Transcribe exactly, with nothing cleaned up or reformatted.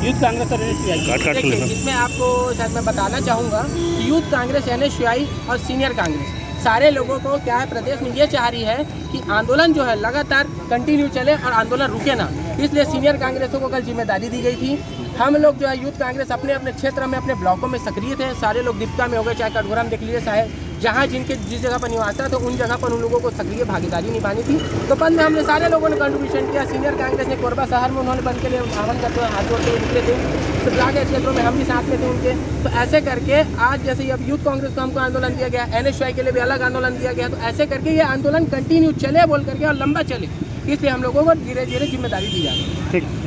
Youth Congress और NSUI. देखिए, इसमें आपको शायद मैं बताना चाहूँगा कि यूथ कांग्रेस, एनएसयूआई और सीनियर कांग्रेस सारे लोगों को क्या है, प्रदेश में ये चाह रही है कि आंदोलन जो है लगातार कंटिन्यू चले और आंदोलन रुके ना। इसलिए सीनियर कांग्रेसों को कल जिम्मेदारी दी गई थी। हम लोग जो है यूथ कांग्रेस अपने अपने क्षेत्र में, अपने ब्लॉकों में सक्रिय थे। सारे लोग दीपिका में हो गए, चाहे कटघोरा में देख लीजिए, चाहे जहाँ जिनके जिस जगह पर निवास था तो उन जगह पर उन लोगों को सक्रिय भागीदारी निभानी थी। तो बंद में हमने सारे लोगों ने कंट्रीब्यूशन किया। सीनियर कांग्रेस ने कोरबा शहर में उन्होंने बंद के लिए आह्वान करते हुए हाथ जोड़ते हुए निकले थे। सिपला के क्षेत्रों में हम भी साथ में थे उनके। तो ऐसे करके आज जैसे अब यूथ कांग्रेस को हमको आंदोलन दिया गया, एनएसयूआई के लिए भी अलग आंदोलन दिया गया, तो ऐसे करके ये आंदोलन कंटिन्यू चले बोल करके और लंबा चले, इसलिए हम लोगों को धीरे धीरे जिम्मेदारी दी जा रही है। ठीक।